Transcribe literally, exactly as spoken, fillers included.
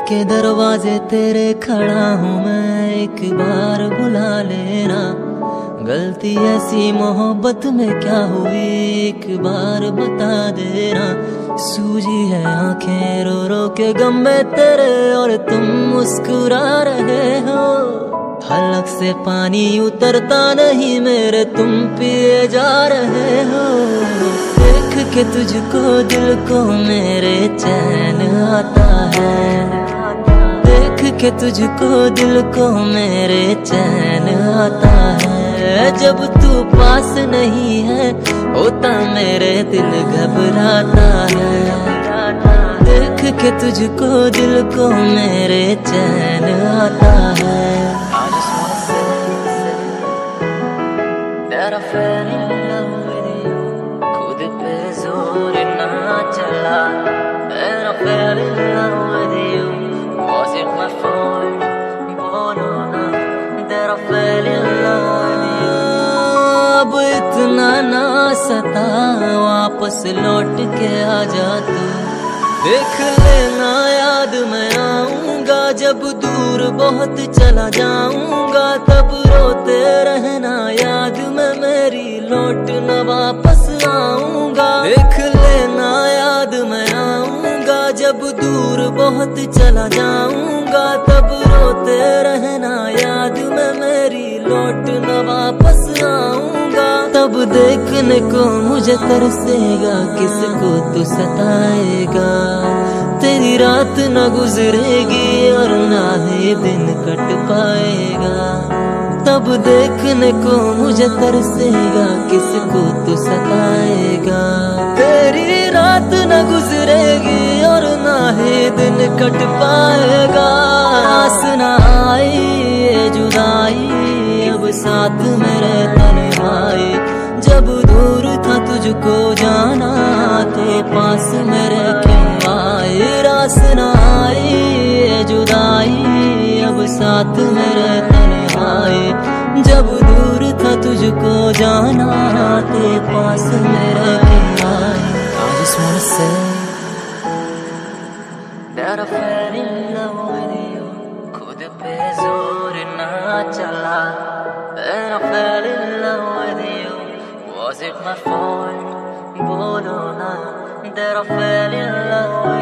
के दरवाजे तेरे खड़ा हूँ मैं, एक बार बुला लेना। गलती ऐसी मोहब्बत में क्या हुई, एक बार बता देना। सूजी है आंखें रो रो के गम में तेरे, और तुम मुस्कुरा रहे हो। हलक से पानी उतरता नहीं मेरे, तुम पिए जा रहे हो। देख के तुझको दिल को मेरे चैन आता है, देख के तुझको दिल को मेरे चैन आता है। जब तू पास नहीं है होता मेरे दिल घबराता है। देख के तुझको दिल को मेरे चैन आता है। खुद पे जोर ना चला, I fell in love with you. Was it my fault? Bolona, that I fell in love with you. अब इतना ना सता, वापस लौट के आजा तू। देख लेना याद मैं आऊंगा, जब दूर बहुत चला जाऊंगा। तब रोते रहना याद में मेरी, लौट न वापस आऊंगा। देख लेना याद मैं आऊंगा, जब दूर बहुत चला जाऊंगा। तब रोते रहना याद में मेरी, लौट न वापस आऊंगा। तब देखने को मुझे तरसेगा, किसको तू सताएगा। तेरी रात न गुजरेगी और ना ही दिन कट पाएगा। तब देखने को मुझे तरसेगा, किसको तू सताएगा। तेरी रात न गुजरेगी और ना ही दिन कट पाएगा। आस न आई ये जुदाई, अब साथ मेरे तन्हाई। जब दूर था तुझको जाना, तो पास मेरे क्यों आए। रास न आई ये जुदाई, अब साथ मेरे तन्हाई। जब दूर था तुझको जाना, तो पास मेरे क्यों आए। I just wanna say that I fell in love with you. खुद पे जोर ना चला, and I fell in love with you. Was it my fault? Bolona, that I fell in love with you.